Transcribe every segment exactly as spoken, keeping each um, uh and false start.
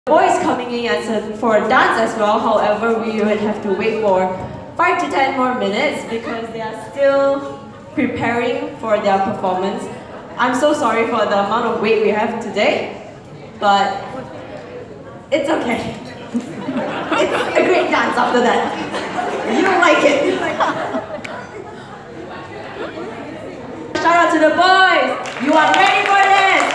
Boys coming in as a, for a dance as well. However, we would have to wait for five to ten more minutes because they are still preparing for their performance. I'm so sorry for the amount of wait we have today, but it's okay. It's a great dance after that. You don't like it. Shout out to the boys. You are ready for this.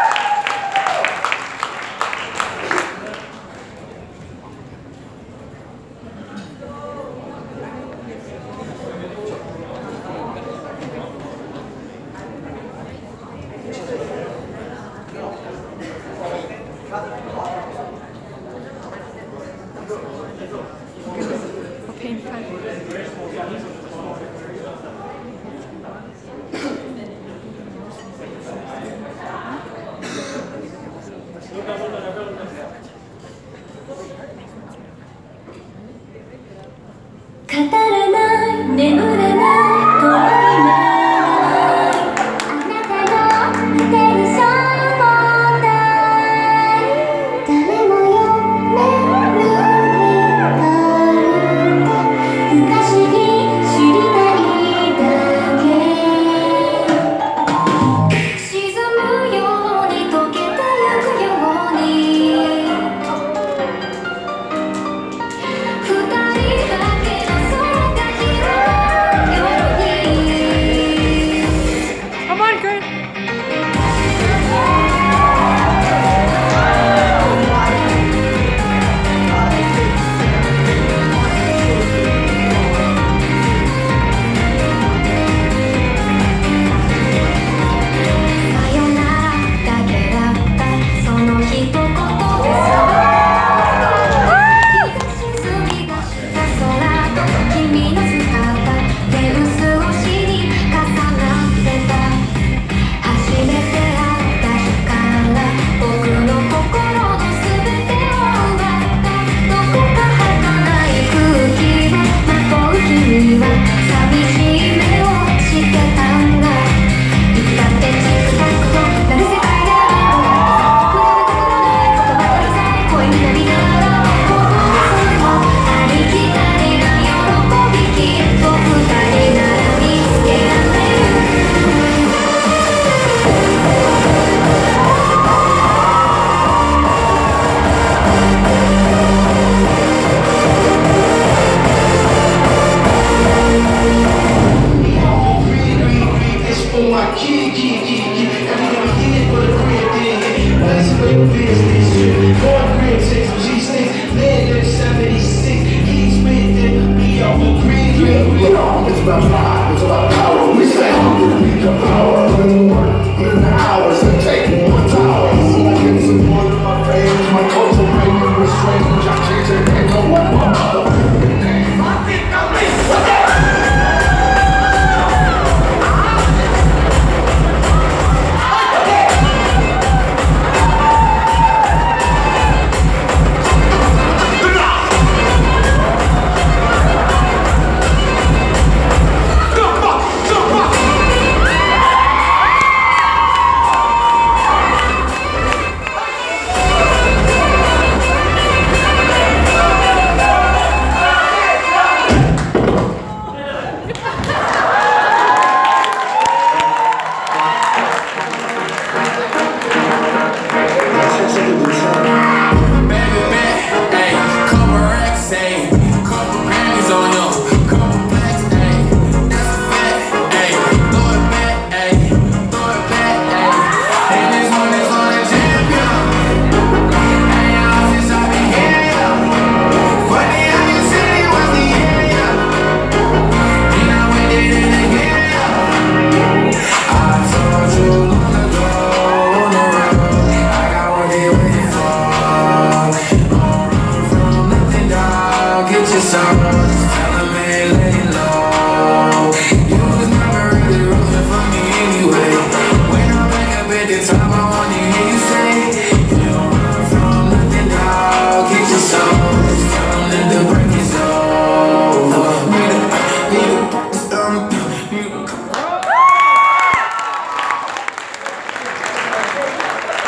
語れない眠れない遠い夢あなたのテンション問題誰も読める光って不可思議知りたいだけ沈むように溶けてゆくように二人だけ It's about